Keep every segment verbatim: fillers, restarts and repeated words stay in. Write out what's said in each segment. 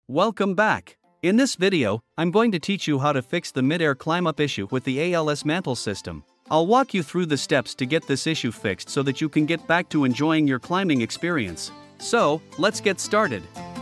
Welcome back. In this video, I'm going to teach you how to fix the mid-air climb-up issue with the A L S Mantle System. I'll walk you through the steps to get this issue fixed so that you can get back to enjoying your climbing experience. So, let's get started.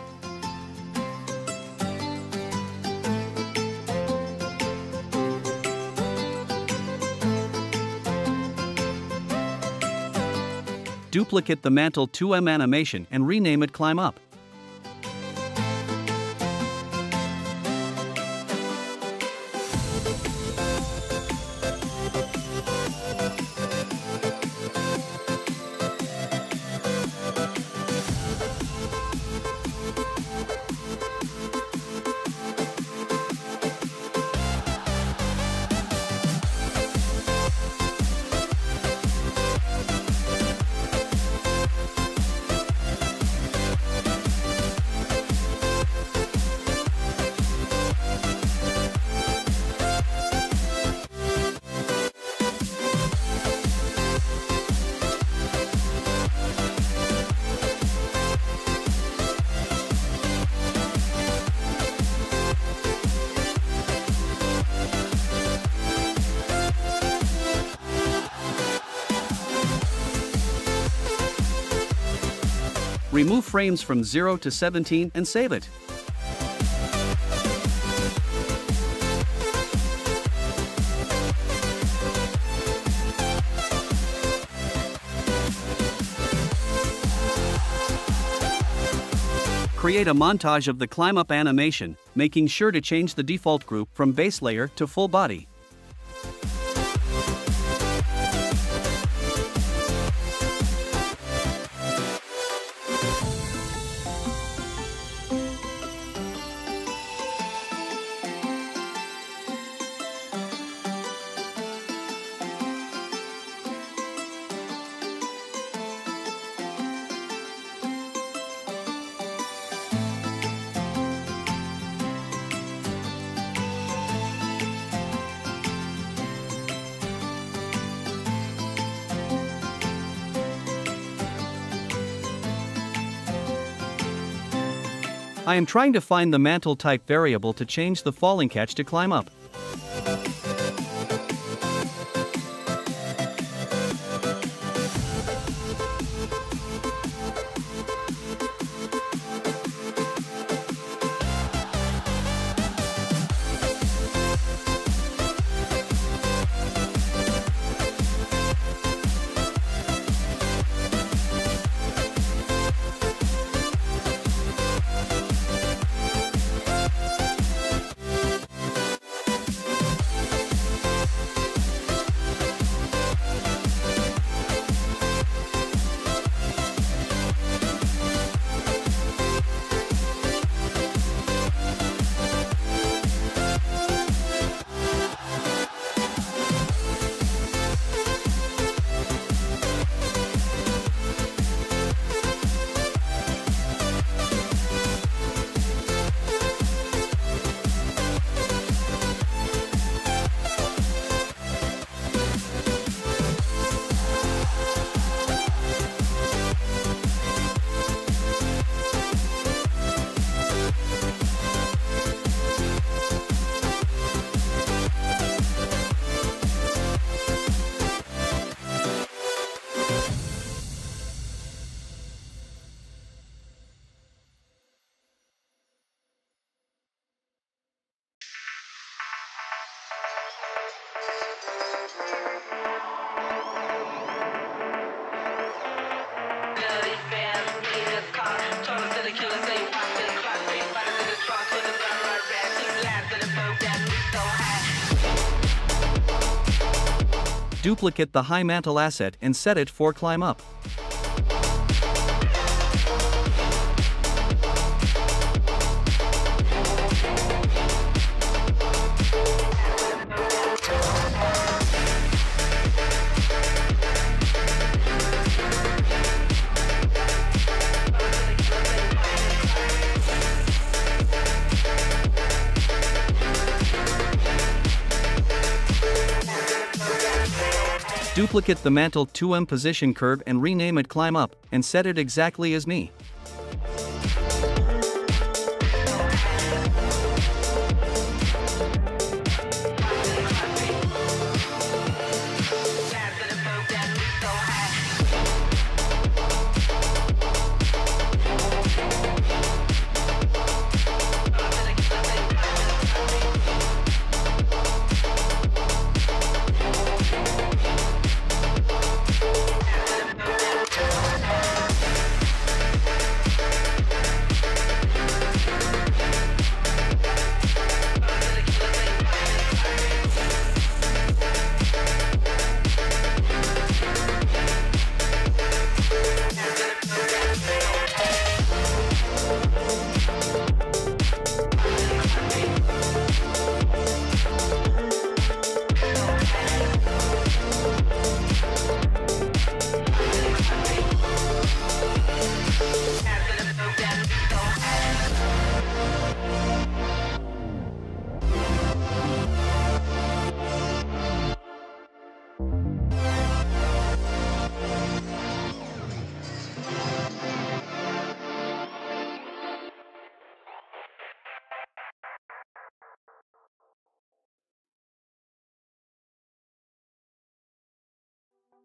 Duplicate the Mantle two M animation and rename it ClimbUp. Remove frames from zero to seventeen and save it. Create a montage of the ClimbUp animation, making sure to change the default group from base layer to full body. I am trying to find the mantle type variable to change the falling catch to ClimbUp. Duplicate the high mantle asset and set it for ClimbUp. Duplicate the Mantle two M position curve and rename it ClimbUp, and set it exactly as me.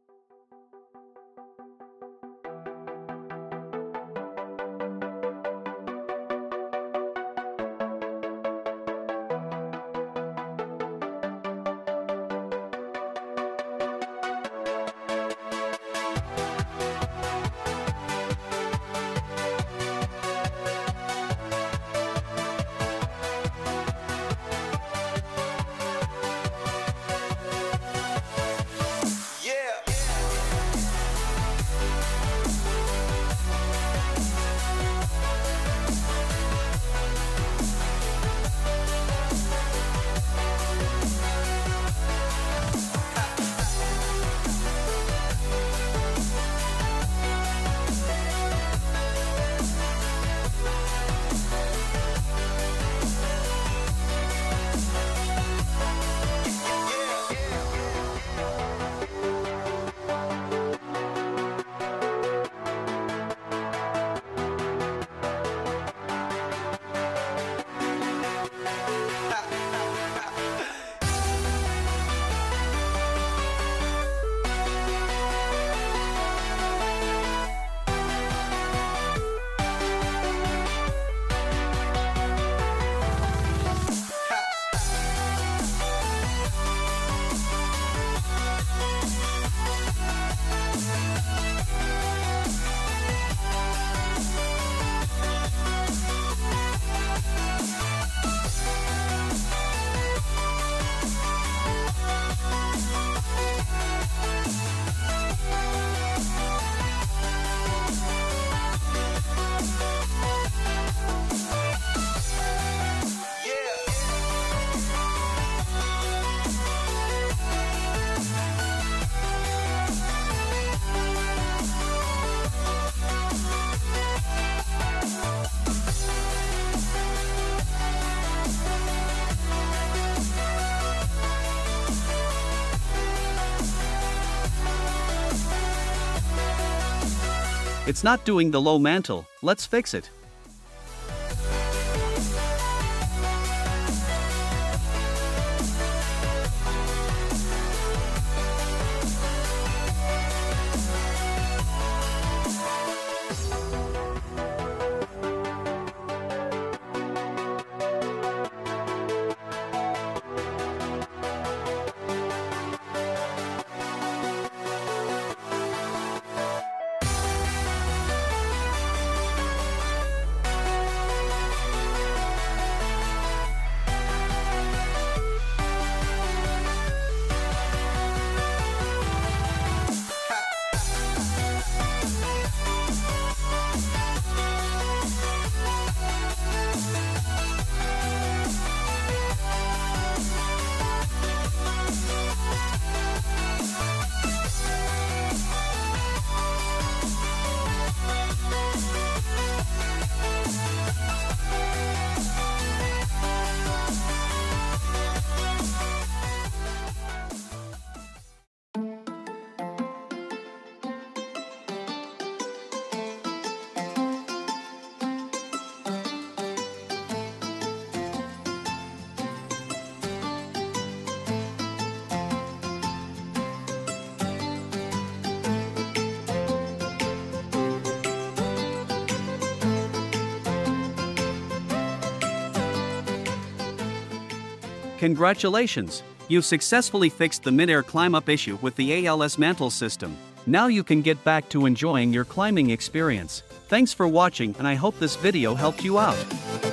It's not doing the low mantle, let's fix it. Congratulations! You've successfully fixed the mid-air climb-up issue with the A L S Mantle System. Now you can get back to enjoying your climbing experience. Thanks for watching, and I hope this video helped you out.